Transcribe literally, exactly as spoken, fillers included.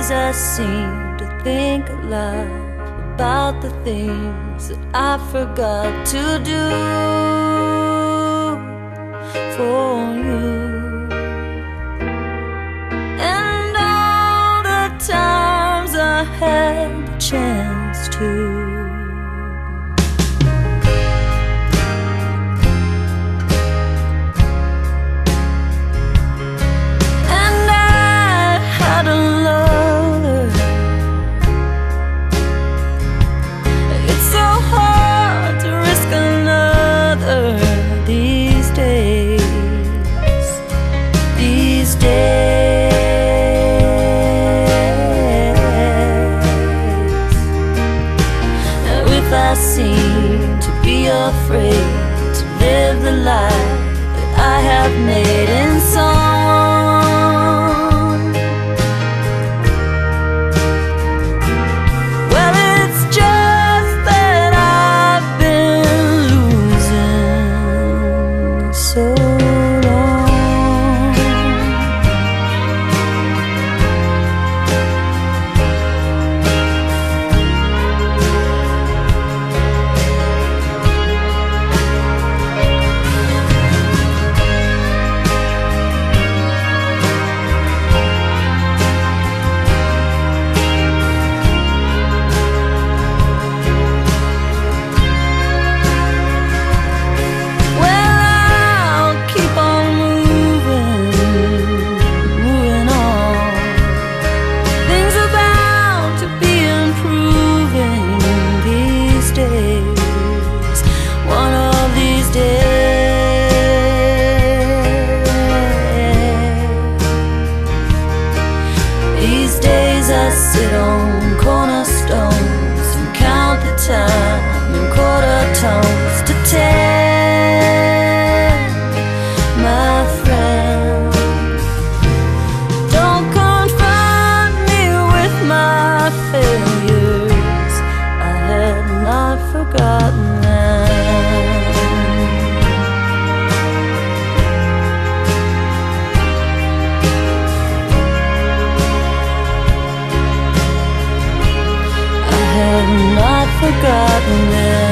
days I seem to think a lot about the things that I forgot to do for you, and all the times I had the chance to. I seem to be afraid to live the life that I have made in song. Well, it's just that I've been losing so I sit on cornerstones and count the time in quarter tones to ten, my friend. Don't confront me with my failures, I had not forgotten them. Have not forgotten them.